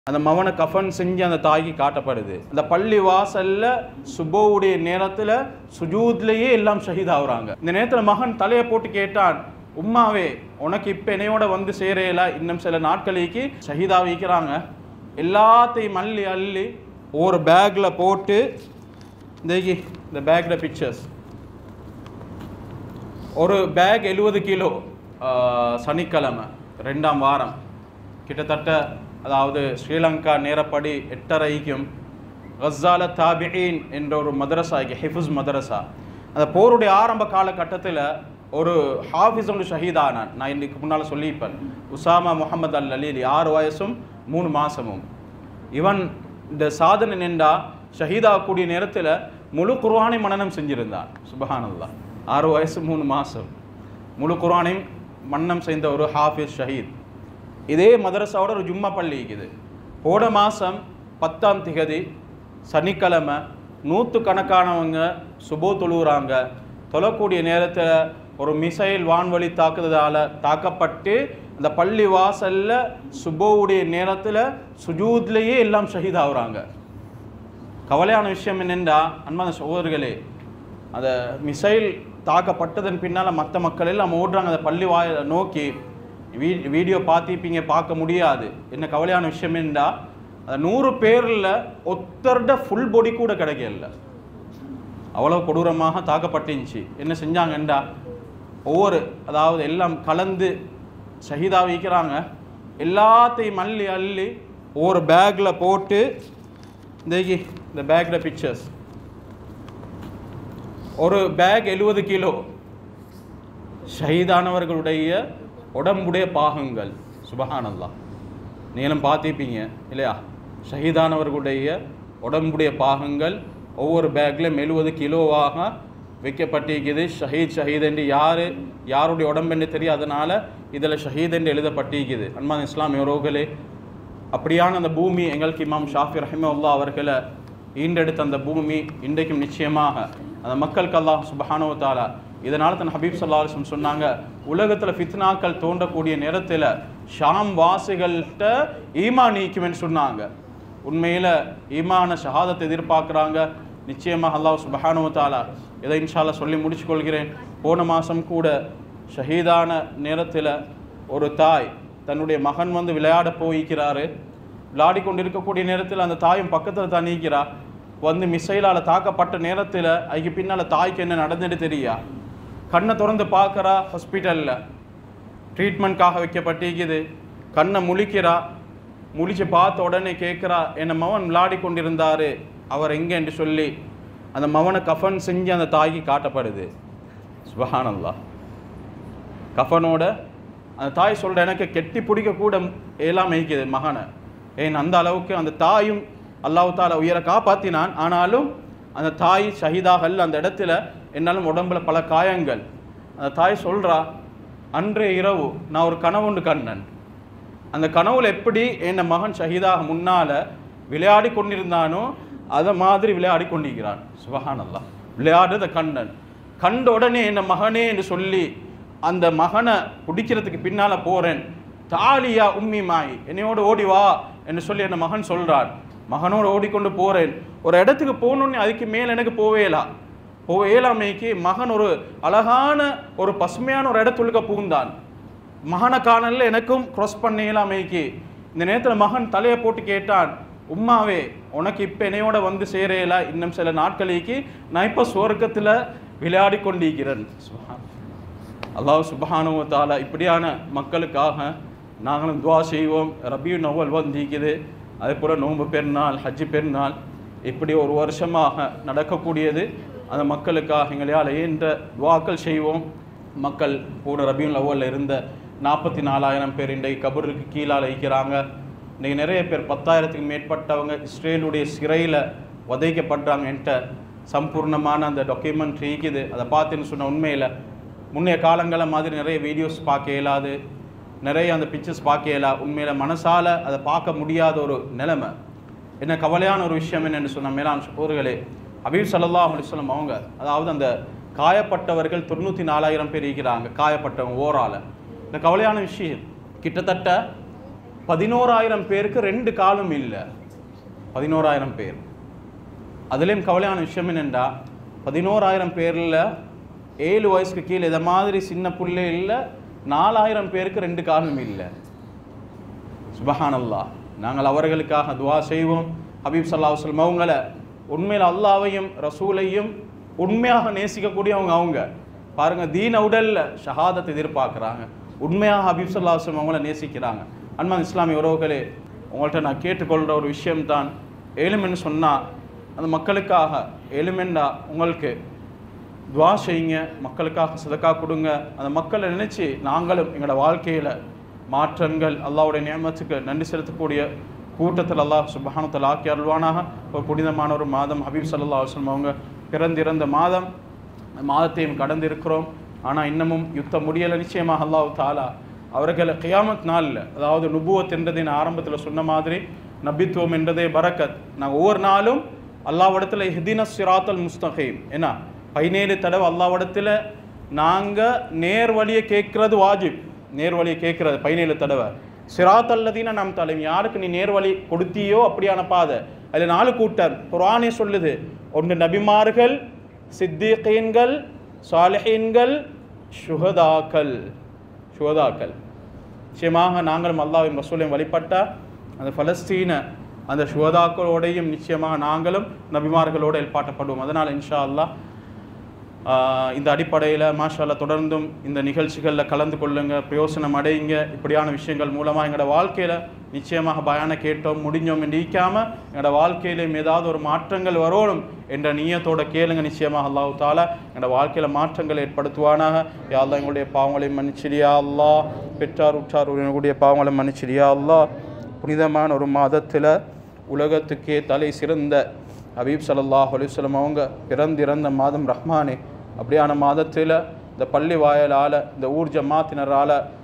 அந்த மவனை கஃபன் செஞ்சு அந்த தாய்க்கு காட்டப்படுது. அந்த பள்ளி வாசல்ல சுபோவுடைய நேரத்தில் சுஜூத்லேயே எல்லாம் ஷஹீத் ஆகுறாங்க. இந்த நேரத்தில் மகன் தலையை போட்டு கேட்டான், உம்மாவே உனக்கு இப்போ என்னையோட வந்து சேரையில இன்னும் சில நாட்களுக்கு ஷஹீதாக வைக்கிறாங்க. எல்லாத்தையும் அள்ளி அள்ளி ஒரு பேக்கில் போட்டு இந்த பேக்கில் பிக்சர்ஸ் ஒரு பேக் 70 கிலோ சனிக்கிழமை 2ஆம் வாரம் கிட்டத்தட்ட, அதாவது ஸ்ரீலங்கா நேரப்படி 8:30க்கும் கஸால தாபிஈன் என்ற ஒரு மதரசா, ஹிஃபுஸ் மதரசா, அந்த போருடைய ஆரம்ப காலகட்டத்தில் ஒரு ஹாஃபிஸ் ஒன்று ஷஹீதானான். நான் இன்னைக்கு முன்னால் சொல்லியிருப்பேன். உசாமா முஹம்மது அல் அலீலி 6 வயசும் 3 மாதமும். இவன் இந்த சாதனை நின்றா ஷஹீதாகக்கூடிய நேரத்தில் முழு குர்ஆனை மனனம் செஞ்சிருந்தான். சுபஹானல்லாஹ். 6 வயசு 3 மாதம் முழு குர்ஆனையும் மனனம் செய்த ஒரு ஹாஃபிஸ் ஷஹீத். இதே மதரசாவோட ஒரு ஜும்மா பள்ளி இருக்குது. போன மாதம் 10ஆம் திகதி சனிக்கிழமை நூற்றுக்கணக்கானவங்க சுபோ தொழுகிறாங்க. தொழக்கூடிய நேரத்தில் ஒரு மிசைல் வான்வழி தாக்குதலால் தாக்கப்பட்டு அந்த பள்ளி வாசலில் சுபோவுடைய நேரத்தில் சுஜூத்லேயே எல்லாம் ஷஹீத் ஆகுறாங்க. கவலையான விஷயம் என்னென்றா, அன்பான சகோதரர்களே, அந்த மிசைல் தாக்கப்பட்டதன் பின்னால் மற்ற மக்கள் எல்லாம் ஓடுறாங்க அந்த பள்ளி வாயை நோக்கி. வீடியோ பார்த்திப்பீங்க, பார்க்க முடியாது. என்ன கவலையான விஷயம் என்னடா, அந்த 100 பேரில் ஒத்தருட ஃபுல் பொடி கூட கிடைக்கல. அவ்வளோ கொடூரமாக தாக்கப்பட்டுச்சு. என்ன செஞ்சாங்கண்டா, அதாவது எல்லாம் கலந்து ஷஹீதாக வைக்கிறாங்க. எல்லாத்தையும் அள்ளி அள்ளி ஒவ்வொரு பேக்கில் போட்டு இந்த பேக்கில் பிக்சர்ஸ் ஒரு பேக் 70 கிலோ ஷஹீதானவர்களுடைய உடம்புடைய பாகங்கள். சுபஹானல்லாஹ். நீங்களும் பார்த்திருப்பீங்க இல்லையா? ஷஹீதானவர்களுடைய உடம்புடைய பாகங்கள் ஒவ்வொரு பேக்லையும் 70 கிலோவாக வைக்கப்பட்டிருக்குது. ஷஹீத் என்று யாருடைய உடம்பு என்று தெரியும், அதனால் இதில் ஷஹீத் என்று எழுதப்பட்டிருக்குது. அன்பான இஸ்லாமியர்களே, அப்படியான அந்த பூமி எங்களுக்கு இமாம் ஷாஃபி ரஹிமஹுல்லாஹ் அவர்களை ஈண்டெடுத்த அந்த பூமி இன்றைக்கும் நிச்சயமாக அந்த மக்களுக்கு அல்லாஹ் சுப்ஹானஹு வ தஆலா இதனால் தன் ஹபீப் ஸல்லல்லாஹு அலைஹி வஸல்லம் சொன்னாங்க, உலகத்தில் ஃபித்னாக்கள் தோன்றக்கூடிய நேரத்தில் ஷாம் வாசிகள்கிட்ட ஈமான் நீக்குமென்னு சொன்னாங்க. உண்மையில் ஈமான ஷஹாதத்தை எதிர்பார்க்குறாங்க. நிச்சயமாக அல்லாஹ் சுப்ஹானஹு வ தஆலா இதை இன்ஷா அல்லாஹ் சொல்லி முடிச்சுக்கொள்கிறேன். போன மாதம் கூட ஷஹீதான நேரத்தில் ஒரு தாய் தன்னுடைய மகன் வந்து விளையாட போய்க்கிறாரு. விளையாடி கொண்டு இருக்கக்கூடிய நேரத்தில் அந்த தாயும் பக்கத்தில் தான் நீக்கிறா. வந்து மிசைலால் தாக்கப்பட்ட நேரத்தில் அதுக்கு பின்னால் தாய்க்கு என்ன நடந்துட்டு தெரியா? கண்ணை திறந்து பார்க்குறா, ஹாஸ்பிட்டலில் ட்ரீட்மெண்ட்காக வைக்கப்பட்டிருக்குது. கண்ணை முழிக்கிறா. முழிச்சு பார்த்த உடனே கேட்குறா, என்ன மகன் விளையாடி கொண்டிருந்தார், அவர் எங்கே என்று சொல்லி அந்த மகனை கஃபன் செஞ்சு அந்த தாய்க்கு காட்டப்படுது. சுப்ஹானல்லாஹ். கஃபனோட அந்த தாய் சொல்கிற, எனக்கு கெட்டி பிடிக்கக்கூட எல்லாம் மேய்க்குது மகனை. ஏன் அந்த அளவுக்கு அந்த தாயும் அல்லாஹ் தாலா உயிரை காப்பாற்றினான். ஆனாலும் அந்த தாய் ஷஹீதாகல் அந்த இடத்துல என்னாலும் உடம்புல பல காயங்கள். அந்த தாய் சொல்கிறா, அன்றைய இரவு நான் ஒரு கனவு ஒன்று கண்டேன். அந்த கனவுல எப்படி என் மகன் ஷஹீதாக முன்னால் விளையாடி கொண்டிருந்தானோ அதை மாதிரி விளையாடி கொண்டிருக்கிறான். சுப்ஹானல்லாஹ். விளையாடுறத கண்ட உடனே என்ன மகனே என்று சொல்லி அந்த மகனை பிடிக்கிறதுக்கு பின்னால் போகிறேன். தாலியா உம்மி மாய், என்னையோடு ஓடி வா என்று சொல்லி என் மகன் சொல்கிறான். மகனோடு ஓடிக்கொண்டு போகிறேன். ஒரு இடத்துக்கு போகணுன்னு அதுக்கு மேலே எனக்கு போவேலாமைக்கு மகன் ஒரு அழகான ஒரு பசுமையான ஒரு இடத்துள்ளுக்க பூந்தான். மகனை காணல, எனக்கும் க்ராஸ் பண்ணலாமைக்கு. இந்த நேரத்தில் மகன் தலையை போட்டு கேட்டான், உம்மாவே உனக்கு இப்போ என்னையோட வந்து சேரையில இன்னும் சில நாட்களுக்கு நான் இப்போ சுவர்க்கத்தில் விளையாடி கொண்டிருக்கிறேன். அல்லாஹ் சுப்ஹானஹு வ தஆலா இப்படியான மக்களுக்காக நாங்களும் துவா செய்வோம். ரபியுல் அவ்வல் வந்திருக்குது. அதே போல் நோன்பு பெருநாள், ஹஜ்ஜு பெருநாள் இப்படி ஒரு வருஷமாக நடக்கக்கூடியது. அந்த மக்களுக்காக எங்களையால் என்ற துவாக்கள் செய்வோம். மக்கள் போன ரபியுல் அவ்வலில் இருந்த 44,000 பேர் இன்றைக்கு கபருக்கு கீழால் இருக்கிறாங்க. இன்றைக்கி நிறைய பேர் 10,000க்கு மேற்பட்டவங்க இஸ்ரேலுடைய சிறையில் உதைக்கப்படுறாங்க. என்கிட்ட சம்பூர்ணமான அந்த டாக்குமெண்ட்ரி இருக்குது. அதை பார்த்துன்னு சொன்ன உண்மையில் முன்னைய காலங்களை மாதிரி நிறைய வீடியோஸ் பார்க்க இயலாது, நிறைய அந்த பிக்சர்ஸ் பார்க்க இயலா. உண்மையில் மனசால் அதை பார்க்க முடியாத ஒரு நிலைமை. என்ன கவலையான ஒரு விஷயம் என்னென்னு சொன்ன மேலான சகோதரர்களே, ஹபீப் ஸல்லல்லாஹு அலைஹி வஸல்லம் அவங்க, அதாவது அந்த காயப்பட்டவர்கள் 94,000 பேர் இருக்கிறாங்க. காயப்பட்டவங்க ஓரால. இந்த கவலையான விஷயம், கிட்டத்தட்ட 11,000 பேருக்கு 2 காலும் இல்லை. 11,000 பேர். அதுலேயும் கவலையான விஷயம் என்னென்றா 11,000 பேரில் 7 வயசுக்கு கீழே இதை மாதிரி சின்ன புள்ளே இல்லை. 4,000 பேருக்கு 2 காலும் இல்லை. சுபஹானல்லாஹ். நாங்கள் அவர்களுக்காக துவா செய்வோம். ஹபீப் ஸல்லல்லாஹு அலைஹி வஸல்லம் அவங்கள உண்மையில் அல்லாஹ்வையும் ரசூலையும் உண்மையாக நேசிக்கக்கூடியவங்க. அவங்க பாருங்க, தீன உடல்ல ஷஹாதத்தை எதிர்பார்க்குறாங்க. உண்மையாக ஹபீப் ஸல்லல்லாஹு அலைஹி வஸல்லம் அவங்கள நேசிக்கிறாங்க. அன்பான இஸ்லாமிய உறவுகளே, உங்கள்கிட்ட நான் கேட்டுக்கொள்கிற ஒரு விஷயம்தான், ஏழுமென்னு சொன்னால் அந்த மக்களுக்காக ஏழுமெண்டா உங்களுக்கு துவா செய்யுங்க, மக்களுக்காக சதக்கா கொடுங்க. அந்த மக்களை நினச்சி நாங்களும் எங்களோட வாழ்க்கையில் மாற்றங்கள், அல்லாஹ்வுடைய நியமத்துக்கு நன்றி செலுத்தக்கூடிய கூட்டத்தில் அல்லாஹ் சுப்ஹானஹு வ தஆலா ஆக்கி அருள்வானாக. ஒரு புனிதமான ஒரு மாதம், ஹபீப் ஸல்லல்லாஹு அலைஹி வஸல்லம் அவங்க பிறந்திருந்த மாதம். மாதத்தையும் கடந்து இருக்கிறோம். ஆனால் இன்னமும் யுத்தம் முடியலை. நிச்சயமாக அல்லாஹ் தஆலா அவர்களை கியாமத் நாளில், அதாவது நுபுவத் என்றதை நான் ஆரம்பத்தில் சொன்ன மாதிரி நபித்துவம் என்றதே பரக்கத். நாங்கள் ஒவ்வொரு நாளும் அல்லாஹ்விடத்தில் இஹ்தின ஸிராத்தல் முஸ்தகீம், என்ன 17 தடவை அல்லாஹ்விடத்தில் நாங்கள் நேர்வழியை கேட்கறது வாஜிப். நேர்வழியை கேட்கறது 17 தடவை. சிராத்தல் லதீன நம் தலைம், யாருக்கு நீ நேர்வழி கொடுத்தியோ அப்படியான பாதை. அதில் 4 கூட்டம் குர்ஆனே சொல்லுது. ஒன்று நபிமார்கள், சித்தீகீன்கள், சாலிஹீன்கள், ஷுஹதாக்கள். நிச்சயமாக நாங்களும் அல்லாஹ்வின் ரசூலையும் வழிபட்டால் அந்த பலஸ்தீன அந்த ஷுஹதாக்களோடையும் நிச்சயமாக நாங்களும் நபிமார்களோடு எழுப்பாட்டப்படுவோம். அதனால் இன்ஷா அல்லாஹ் இந்த அடிப்படையில் மாஷா அல்லாஹ் தொடர்ந்தும் இந்த நிகழ்ச்சிகளில் கலந்து கொள்ளுங்க, பிரயோசனம் அடையுங்க. இப்படியான விஷயங்கள் மூலமாக எங்களோட வாழ்க்கையில் நிச்சயமாக பயான கேட்டோம் முடிஞ்சோம் என்று ஈக்காமல் எங்களோட வாழ்க்கையிலும் ஏதாவது ஒரு மாற்றங்கள் வரணும் என்ற நியத்தோட கேளுங்க. நிச்சயமாக அல்லாஹ் தஆலா எங்களோட வாழ்க்கையில் மாற்றங்கள் ஏற்படுத்துவானாக. யா அல்லாஹ் எங்களுடைய பாவங்களை மன்னிச்சிடியா அல்லாஹ், பெற்றார் உற்றார் உடைய பாவங்களை மன்னிச்சிடியா அல்லாஹ். புனிதமான ஒரு மாதத்தில் உலகத்துக்கே தலை சிறந்த ஹபீப் ஸல்லல்லாஹு அலைஹி வஸல்லம் அவங்க பிறந்திறந்த மாதம் ரஹ்மானே. அப்படியான மாதத்தில் இந்த பள்ளி வாயலால், இந்த ஊர் ஜமாத்தினரால்